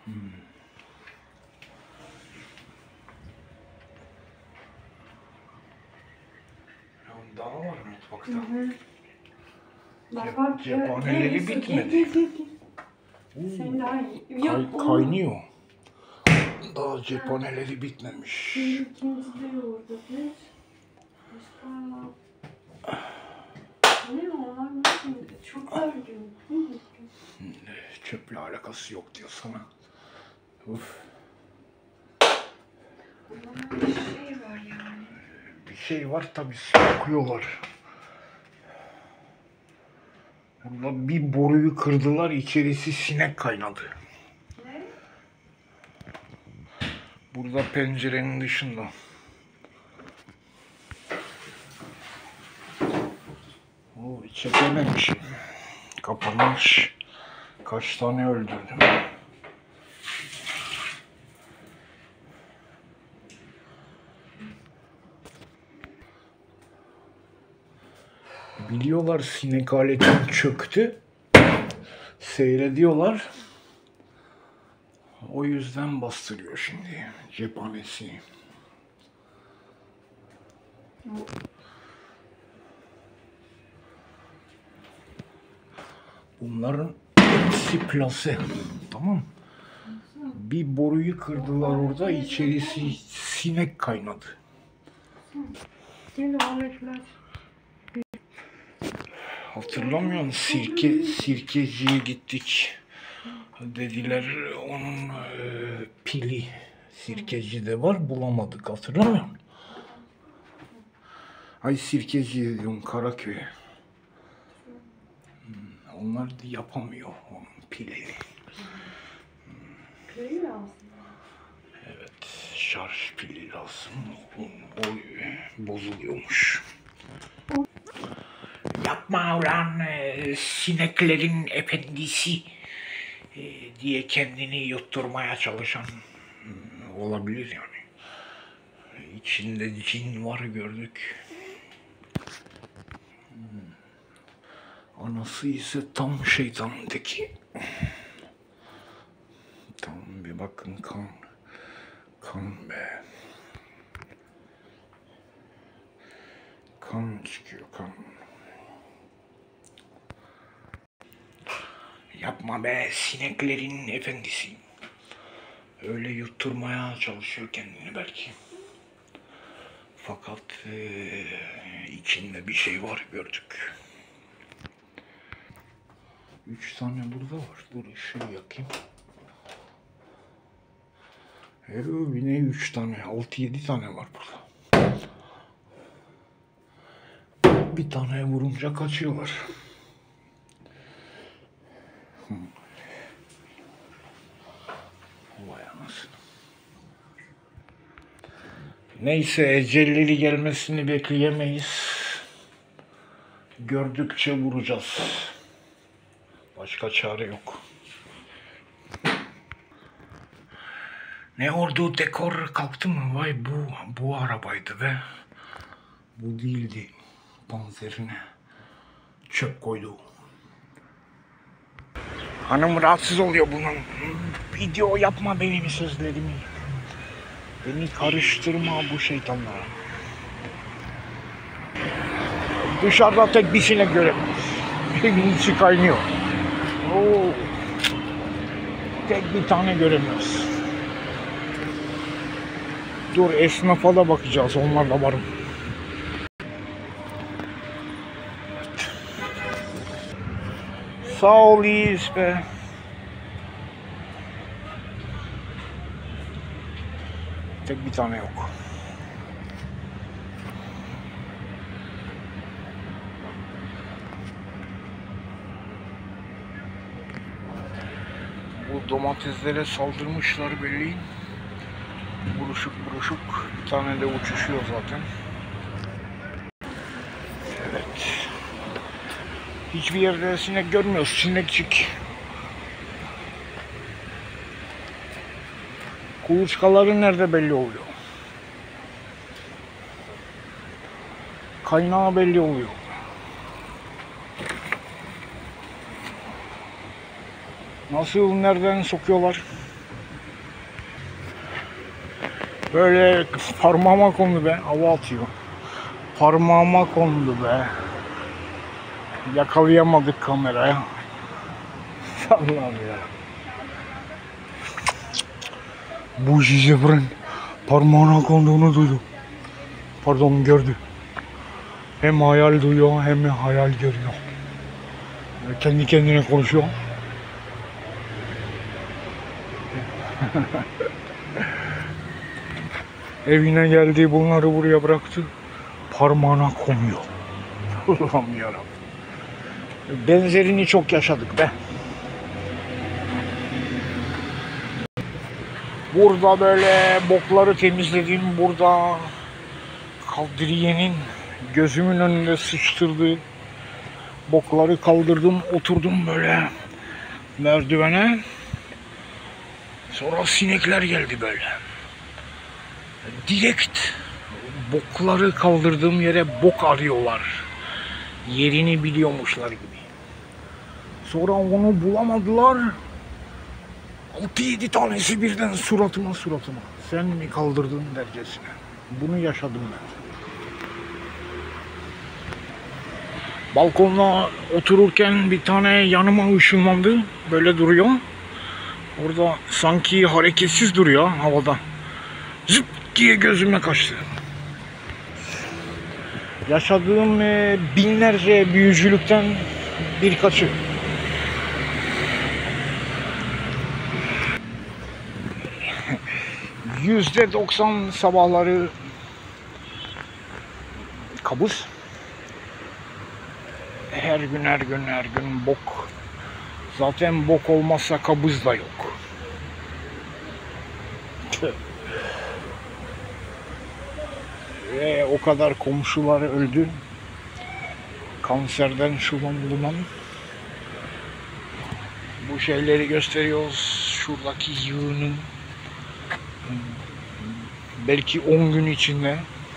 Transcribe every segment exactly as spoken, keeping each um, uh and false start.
Hmm. Daha var mutfakta. Hı hı. Bak bak. Cephaneleri bitmedi. Sen daha iyi. Kay, kaynıyor. Daha cephaneleri bitmemiş. Şimdi ikinci de yoğurdadır. Başka... Ne onlar nasıl? Çöpler gibi. Çöple alakası yok diyor sana. Uf. Ama bir şey var yani. Bir şey var tabii, sokuyorlar. Burada bir boruyu kırdılar, içerisi sinek kaynadı. Ne? Burada pencerenin dışında. Oo, çekememişim. Kapanmış. Kaç tane öldürdüm. Biliyorlar sinek aletin çöktü. Seyrediyorlar. O yüzden bastırıyor şimdi cephanesi. Bunların hepsi plase. Tamam. Bir boruyu kırdılar orada, içerisi sinek kaynadı. Yine aletler. Hatırlamıyor musun? Sirke, sirkeciye gittik. Dediler onun e, pili sirkecide var, bulamadık. Hatırlamıyor musun? Ay sirkeci diyorum, Karaköy'e. Onlar da yapamıyor onun pilini. Pili lazım. Evet, şarj pili lazım. O bozuluyormuş. Yapma ulan e, sineklerin efendisi e, diye kendini yutturmaya çalışan hmm, olabilir yani. İçinde cin var gördük. Hmm. Anası ise tam şeytanın teki. Tamam, bir bakın, kan. Kan be. Kan çıkıyor, kan. Yapma be, sineklerin efendisi. Öyle yutturmaya çalışıyor kendini belki. Fakat e, içinde bir şey var gördük. Üç tane burada var. Dur ışığı yakayım. Evet, yine üç tane, altı yedi tane var burada. Bir tane vurunca kaçıyorlar. Hmm. Vay anasını. Neyse, ecelleri gelmesini bekleyemeyiz. Gördükçe vuracağız. Başka çare yok. Ne oldu, dekor kalktı mı? Vay bu, bu arabaydı be. Bu değildi. Panzerine çöp koydu. Hanım rahatsız oluyor bunun. Video yapma benim sözlerimi. Beni karıştırma bu şeytanlara. Dışarıda tek bir sinek göremiyoruz. Evin içi kaynıyor. Oo. Tek bir tane göremiyoruz. Dur, esnafa da bakacağız, onlarla varım. Evet. Sağ ol, iyiyiz be. Tek bir tane yok. Bu domateslere saldırmışlar belli. Buruşuk buruşuk. Bir tane de uçuşuyor zaten. Evet. Hiçbir yerde sinek görmüyoruz. Sinekçik. Kuluçkaları nerede belli oluyor. Kaynağı belli oluyor. Nasıl, nereden sokuyorlar? Böyle parmağıma kondu be. Hava atıyor. Parmağıma kondu be. Yakalayamadık kameraya. Allah'ım ya. Bu zebrın parmağına konduğunu duydum. Pardon, gördü. Hem hayal duyuyor hem hayal görüyor. Kendi kendine konuşuyor. Evine geldi, bunları buraya bıraktı. Parmağına konuyor. Allah'ım yarabbim. Benzerini çok yaşadık be. Burada böyle bokları temizledim. Burada Kadriye'nin gözümün önünde sıçtırdığı bokları kaldırdım. Oturdum böyle merdivene. Sonra sinekler geldi böyle. Direkt bokları kaldırdığım yere bok arıyorlar. Yerini biliyormuşlar gibi. Sonra onu bulamadılar. altı yedi tanesi birden suratıma suratıma. Sen mi kaldırdın dercesine. Bunu yaşadım ben. Balkonda otururken bir tane yanıma ışınlandı. Böyle duruyor. Orada sanki hareketsiz duruyor havada. Zıp diye gözüme kaçtı. Yaşadığım binlerce büyücülükten birkaçı. Yüzde doksan sabahları kabus. Her gün her gün her gün bok. Zaten bok olmazsa kabız da yok. Ve o kadar komşular öldü. Kanserden şu an bulunan. Bu şeyleri gösteriyoruz. Şuradaki yığının belki on gün içinde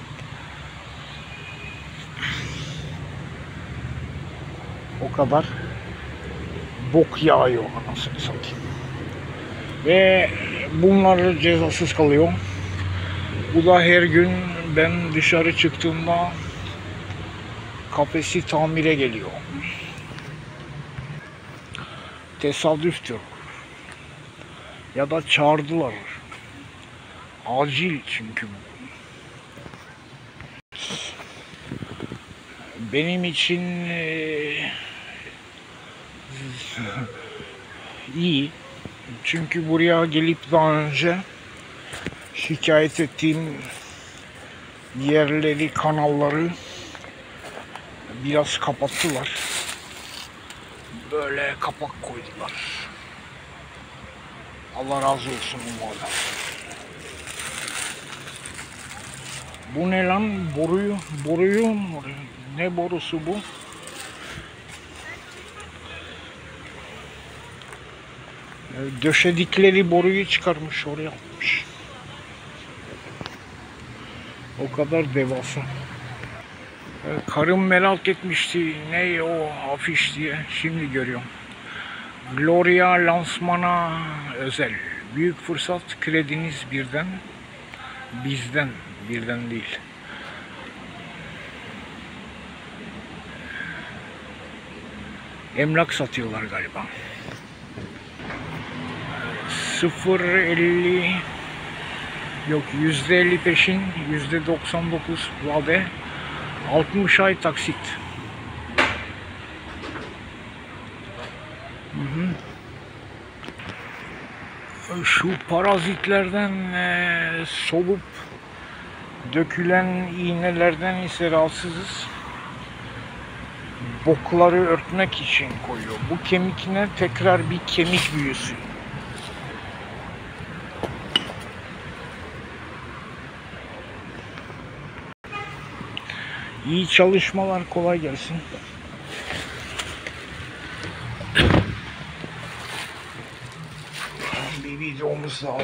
o kadar bok yağıyor anasını satayım. Ve bunlar cezasız kalıyor. Bu da her gün ben dışarı çıktığımda kafesi tamire geliyor. Tesadüftür. Ya da çağırdılar. Acil çünkü bu. Benim için e, iyi. Çünkü buraya gelip daha önce şikayet ettiğim yerleri, kanalları biraz kapattılar. Böyle kapak koydular. Allah razı olsun bunlardan. Bu ne lan? Boruyu, boruyu, ne borusu bu? Döşedikleri boruyu çıkarmış, oraya atmış. O kadar devasa. Karım merak etmişti ne o afiş diye, şimdi görüyorum. Gloria lansmana özel. Büyük fırsat, krediniz birden, bizden, birden değil. Emlak satıyorlar galiba. sıfır elli yok, yüzde elli peşin, yüzde doksan dokuz vade, altmış ay taksit. Hı hı. Şu parazitlerden e, solup dökülen iğnelerden ise rahatsızız. Bokları örtmek için koyuyor. Bu kemikine tekrar bir kemik büyüsü. İyi çalışmalar, kolay gelsin. Bir videomuz daha oldu.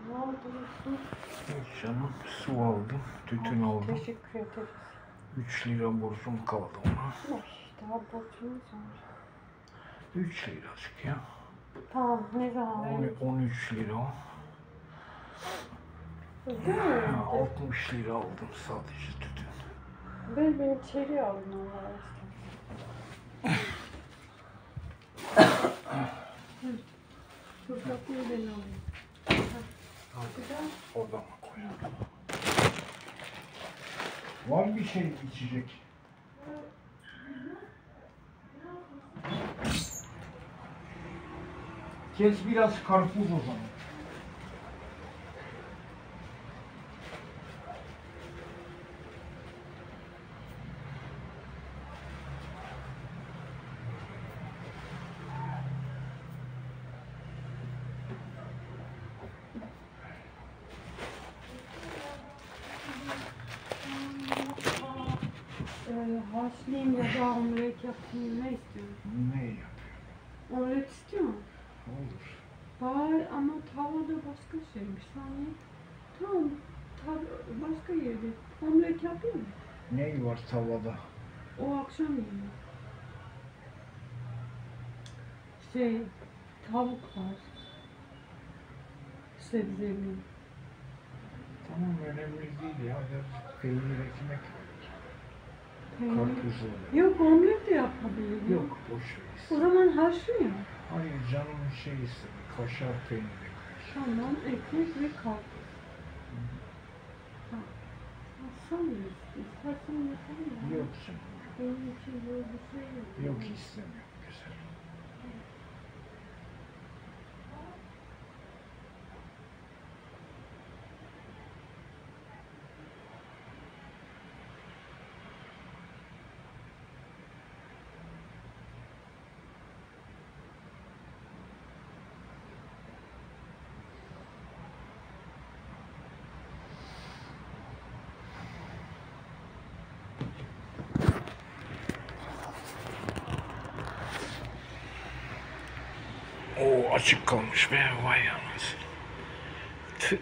Ne oldu? Evet canım, su aldım, tütün aldım. Teşekkür ederiz. üç lira borcum kaldı ona. Ay, daha borcumuz var. üç liracık ya. Tamam, ne zaman verelim? on üç lira. Değil mi? altmış lira aldım sadece tütün. Ben benim içeri aldım Allah aşkına. Dur kapıyı ben alayım. Güzel. Oradan koyalım. Var bir şey içecek. Kes biraz karpuz o zaman. Ee, haşlayayım ya da omlet yapayım, ne istiyorsun? Ne yapıyor? Omlet istiyor musun? Olur. Var ama tavada başka şeymiş. Sen ye. Tamam, tav başka yerde. Omlet yapayım mı? Ne var tavada? O akşam yemeği. Şey, tavuk var. Sebzeli. Tamam, önemli değil ya. Biraz peynir ekmek ver. Peynir. Karpuz olur. Yok, omlet de yapabilirim. Yok, boş O ver. zaman haşlıyor. Hayır, canım şey istedi. Kaşar peynir ekmek. Tamam, ekmek ve karpuz. Ha. Haşlan mı istersen yapalım ya. Yok canım. Benim için böyle bir şey yok. Yok, istemiyorum. Güzel. O açık kalmış be, vay anasını. Tüh.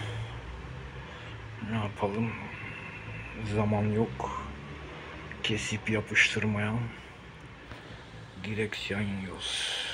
Ne yapalım? Zaman yok. Kesip yapıştırmaya. Direksiyon yiyoruz.